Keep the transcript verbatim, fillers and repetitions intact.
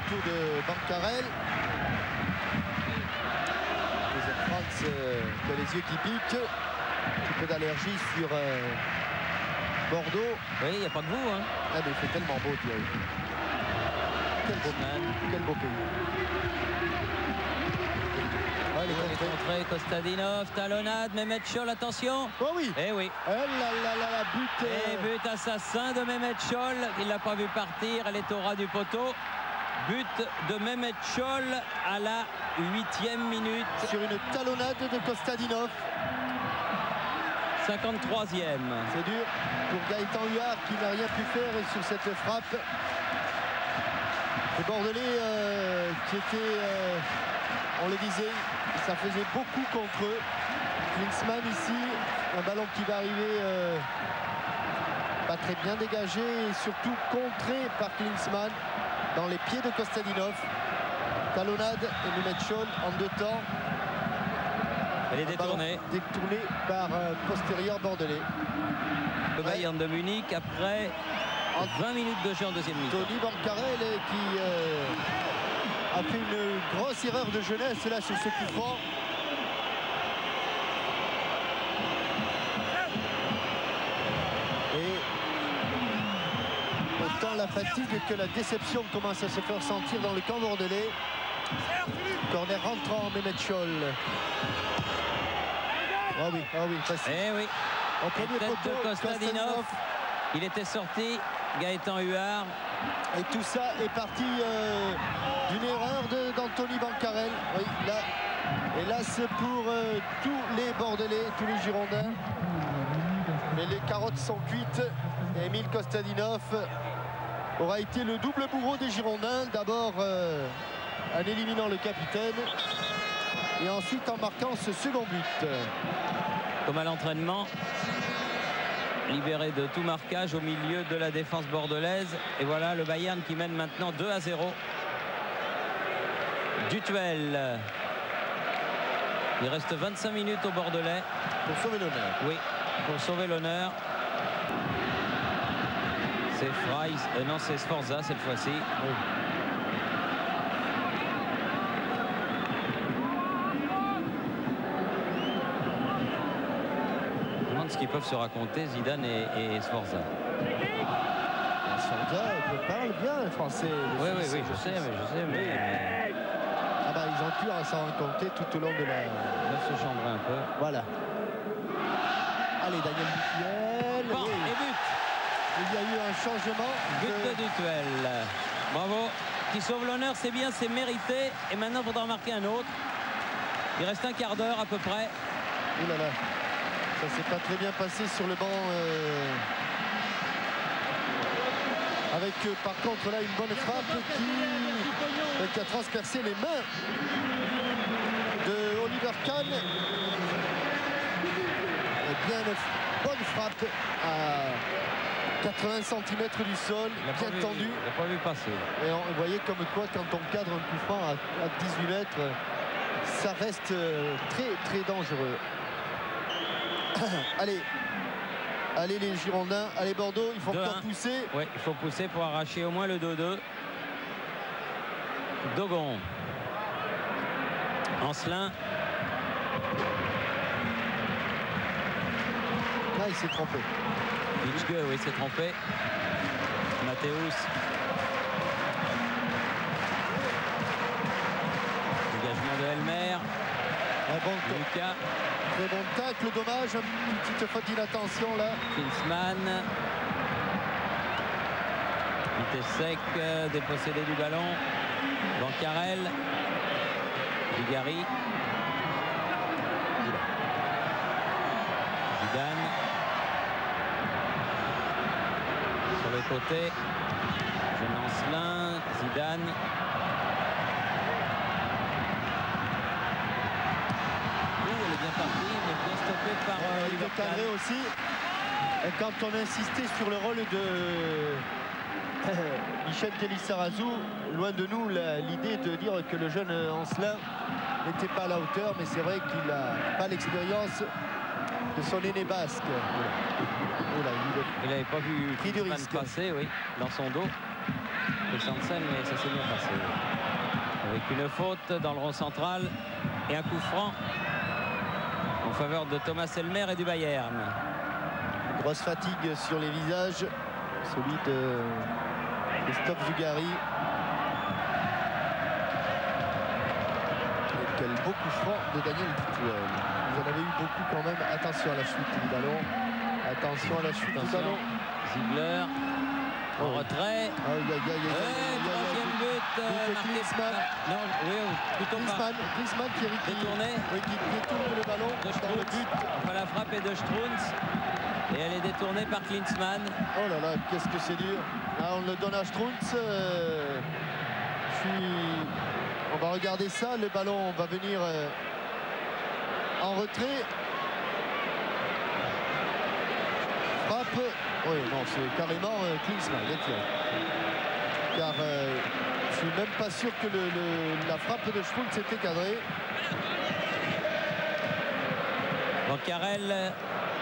retour de Bancarel. Deuxième France euh, qui a les yeux qui piquent. Un peu d'allergie sur euh, Bordeaux. Oui, il n'y a pas que vous. Hein. Ah, mais il fait tellement beau, Thierry. Quel beau, quel beau pays. Ah, les contrées. Contrée, Kostadinov, talonnade, Mehmet Scholl, attention. Oh oui. Eh oui. Oh là là là là, but. Et but assassin de Mehmet Scholl. Il l'a pas vu partir, elle est au ras du poteau. But de Mehmet Scholl à la huitième minute. Sur une talonnade de Kostadinov. cinquante-troisième. C'est dur pour Gaëtan Huard qui n'a rien pu faire sur cette frappe. Les Bordelais euh, qui étaient, euh, on le disait, ça faisait beaucoup contre eux. Klinsmann ici, un ballon qui va arriver euh, pas très bien dégagé et surtout contré par Klinsmann dans les pieds de Kostadinov. Talonnade et Mehmet Scholl en deux temps. Elle est détournée. Détournée par euh, postérieur bordelais. Le Bayern de Munich après vingt minutes de jeu en deuxième mi-temps. Tony Bancarel qui euh, a fait une grosse erreur de jeunesse là sur ce coup franc. Et autant la fatigue que la déception commence à se faire sentir dans le camp bordelais. Corner rentrant, Mehmet Scholl. Oh oui, oh oui, facile. Eh oui. Au premier tête poteau, de Kostadinov. Il était sorti, Gaëtan Huard. Et tout ça est parti euh, d'une erreur d'Anthony Bancarel. Oui, là. Et là, c'est pour euh, tous les Bordelais, tous les Girondins. Mais les carottes sont cuites. Et Emile Kostadinov aura été le double bourreau des Girondins. D'abord euh, en éliminant le capitaine. Et ensuite en marquant ce second but. Comme à l'entraînement, libéré de tout marquage au milieu de la défense bordelaise. Et voilà le Bayern qui mène maintenant deux à zéro. Dutuel. Il reste vingt-cinq minutes au Bordelais. Pour sauver l'honneur. Oui, pour sauver l'honneur. C'est Fry, euh, non c'est Sforza cette fois-ci. Oui. Ce qu'ils peuvent se raconter, Zidane et, et Sforza. Sforza parle bien le français. Le oui, oui, Suisse, oui, je sais, mais je sais, mais, mais... Ah bah ils ont pu s'en raconter tout au long de la... Là, se chambrer un peu. Voilà. Allez, Daniel Dutuel. Bon, oui. et but. Il y a eu un changement. But de, de Dutuel. Bravo. Qui sauve l'honneur, c'est bien, c'est mérité. Et maintenant, il faudra marquer un autre. Il reste un quart d'heure à peu près. Ouh là là. Ça s'est pas très bien passé sur le banc. Euh... Avec euh, par contre là une bonne frappe qui, euh, qui a transpercé les mains de Oliver Kahn. Et bien une bonne frappe à quatre-vingts centimètres du sol, bien vu, tendu. Il n'a pas vu passer. Et on, vous voyez comme quoi quand on cadre un coup franc à, à dix-huit mètres, ça reste euh, très très dangereux. Allez, allez les Girondins, allez Bordeaux, il faut encore pousser. Oui, il faut pousser pour arracher au moins le deux deux. Dogon. Ancelin. Là, il s'est trompé. Hitchke, oui, il s'est trompé. Mathéus. Dégagement de Elmer. Un bon Lucas. Très bon tacle, dommage, une petite faute d'inattention là. Klinsmann. Il était sec, euh, dépossédé du ballon. Bancarel. Dugarry. Zidane. Sur le côté. Jean Ancelin. Zidane. Bien parti, mais bien stoppé par euh, Oliver Kahn aussi. Et quand on insistait sur le rôle de Michel Télissarazu, loin de nous l'idée de dire que le jeune Ancelin n'était pas à la hauteur, mais c'est vrai qu'il n'a pas l'expérience de son aîné basque. Oula, il n'avait pas vu pris du risque passer, oui, dans son dos. Christensen, mais ça s'est bien passé. Avec une faute dans le rond central et un coup franc en faveur de Thomas Elmer et du Bayern. Grosse fatigue sur les visages, celui de Christophe Dugarry. Et quel beau coup franc de Daniel Dutourel. Vous en avez eu beaucoup quand même. Attention à la chute du ballon. Attention à la chute Attention. du ballon. Ziegler en Oh. retrait. Aïe, aïe, aïe, aïe, aïe, aïe, aïe, Troisième aïe. but euh, But de marqué Klinsmann. par- Non, oui, plutôt par Klinsmann, Klinsmann qui, qui, détourné. oui, qui détourne le ballon de dans le Strunz. but. Enfin, la frappe est de Strunz et elle est détournée par Klinsmann. Oh là là, qu'est-ce que c'est dur. Là, on le donne à Strunz. Euh, je suis... On va regarder ça. Le ballon va venir euh, en retrait. Frappe. Oui, non, c'est carrément euh, Klinsmann. Car euh, je suis même pas sûr que le, le, la frappe de Strunz était cadrée. Bancarel